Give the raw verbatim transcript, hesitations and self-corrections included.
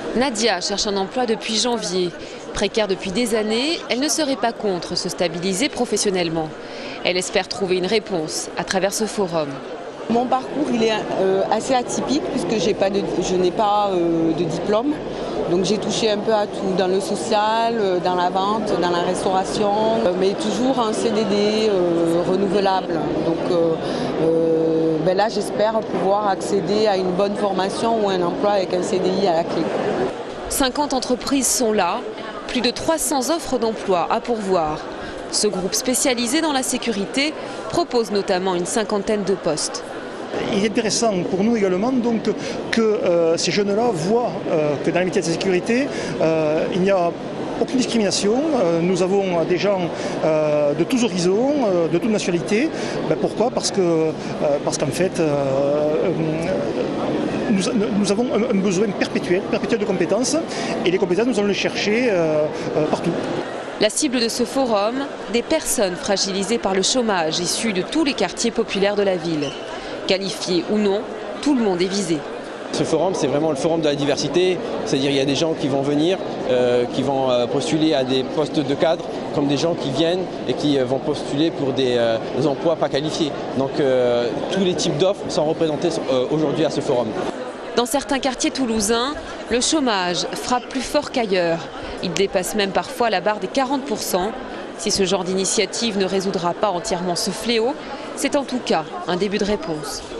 Nadia cherche un emploi depuis janvier. Précaire depuis des années, elle ne serait pas contre se stabiliser professionnellement. Elle espère trouver une réponse à travers ce forum. Mon parcours il est euh, assez atypique puisque j'ai pas de, je n'ai pas euh, de diplôme. Donc j'ai touché un peu à tout, dans le social, euh, dans la vente, dans la restauration, euh, mais toujours un C D D euh, renouvelable. Donc euh, euh, ben là j'espère pouvoir accéder à une bonne formation ou un emploi avec un C D I à la clé. cinquante entreprises sont là, plus de trois cents offres d'emploi à pourvoir. Ce groupe spécialisé dans la sécurité propose notamment une cinquantaine de postes. Il est intéressant pour nous également donc, que euh, ces jeunes-là voient euh, que dans les métiers de sécurité, euh, il n'y a aucune discrimination. Euh, nous avons des gens euh, de tous horizons, euh, de toutes nationalités. Ben pourquoi ? Parce que, euh, parce qu'en fait, euh, euh, nous, nous avons un, un besoin perpétuel, perpétuel de compétences. Et les compétences, nous allons les chercher euh, euh, partout. La cible de ce forum, des personnes fragilisées par le chômage issues de tous les quartiers populaires de la ville. Qualifiés ou non, tout le monde est visé. Ce forum, c'est vraiment le forum de la diversité, c'est-à-dire il y a des gens qui vont venir, euh, qui vont euh, postuler à des postes de cadre, comme des gens qui viennent et qui euh, vont postuler pour des, euh, des emplois pas qualifiés. Donc euh, tous les types d'offres sont représentés euh, aujourd'hui à ce forum. Dans certains quartiers toulousains, le chômage frappe plus fort qu'ailleurs. Il dépasse même parfois la barre des quarante pour cent. Si ce genre d'initiative ne résoudra pas entièrement ce fléau, c'est en tout cas un début de réponse.